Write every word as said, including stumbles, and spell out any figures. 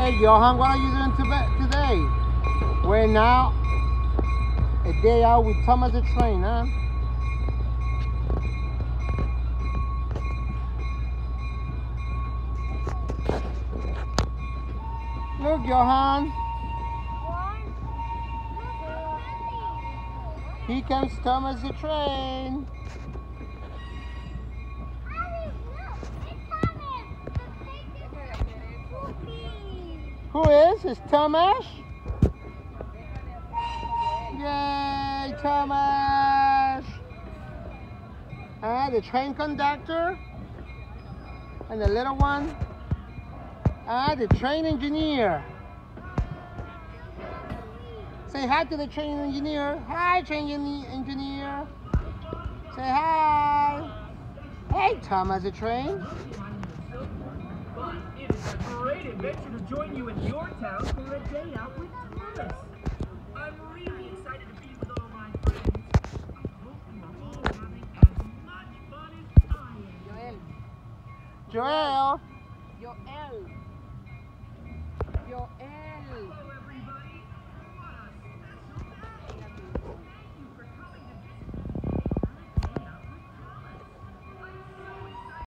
Hey, Johan, what are you doing to today? We're now a day out with Thomas the Train, huh? Look, Johan. Here comes Thomas the Train. Who is? It's Thomas? Yay, Thomas! Ah, the train conductor. And the little one. Ah, the train engineer. Say hi to the train engineer. Hi, train engineer. Say hi. Hey, Thomas the Train. But it is a great adventure to join you in your town for a day out with Thomas. I'm really excited to be with all my friends. I hope you are all having as much fun as I am. Joel. Joel. Joel. Hello, everybody.